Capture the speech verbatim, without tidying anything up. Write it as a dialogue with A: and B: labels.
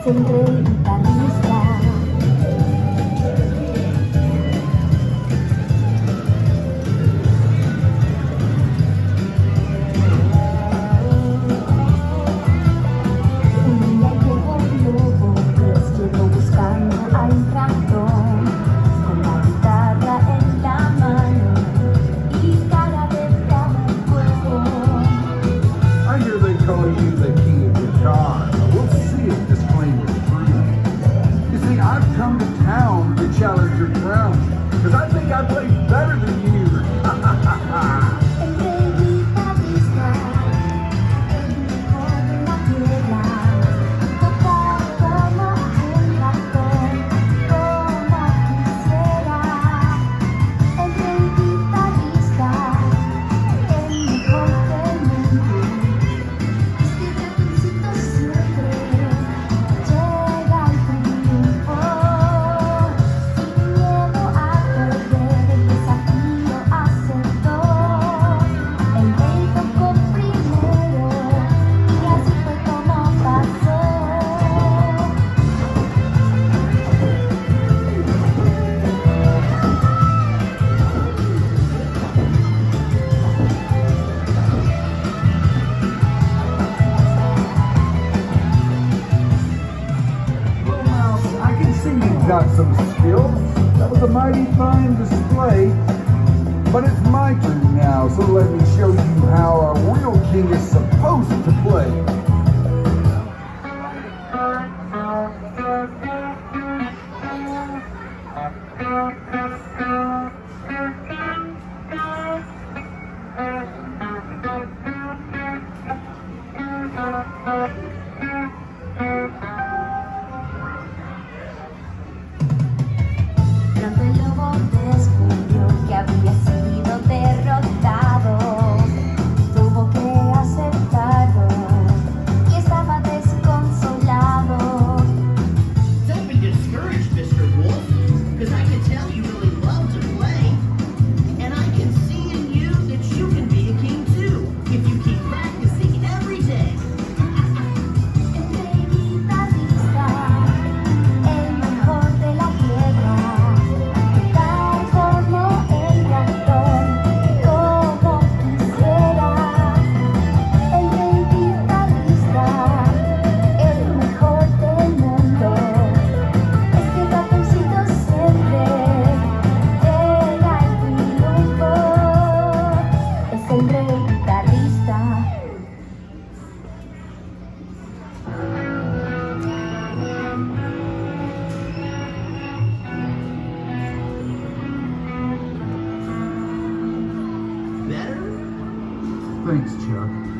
A: el rey guitarrista. Un día llegó un lobo, pues llegó buscando a un ratón, con la guitarra en la mano y cara de fuego.
B: I hear they call you the king of guitar. We'll see if this claim is true. You see, I've come to town to challenge your crown, because I think I play better than you.
A: El rey guitarrista, el mejor de la tierra, tocar como un ratón, como quisiera. El rey guitarrista, el mejor del mundo. Este ratoncito siempre llega al triunfo. Sin miedo a perder, el desafío aceptó. El rey tocó primero y así fue como pasó.
B: Well, now, I can see you've got some skills. That was a mighty fine display. But it's my turn now, so let me show you how a real king is supposed to play.
A: Pronto el lobo descubrió que había sido derrotado. Tuvo que aceptarlo y estaba desconsolado.
C: Don't be discouraged, Mister Wolf, because I can tell you really love to play. And I can see in you that you can be a king too, if you keep practicing every day.
A: El rey guitarrista, el mejor de la tierra, tocar como el ratón, como quisiera. El rey guitarrista, el mejor del mundo. Este ratoncito siempre llega al triunfo. Es el rey guitarrista.
C: Better?
B: Thanks, Chuck.